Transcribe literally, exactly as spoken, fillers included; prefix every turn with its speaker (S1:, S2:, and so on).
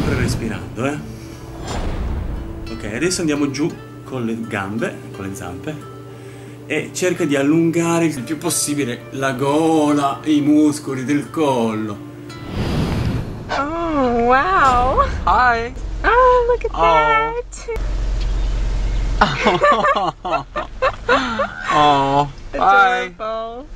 S1: sempre respirando, eh. Ok, adesso andiamo giù con le gambe, con le zampe, e cerca di allungare il più possibile la gola, i muscoli del collo.
S2: Oh, wow.
S1: Hi.
S2: Oh, look at
S1: Oh.
S2: that.
S1: Oh, bye.
S2: Adorable.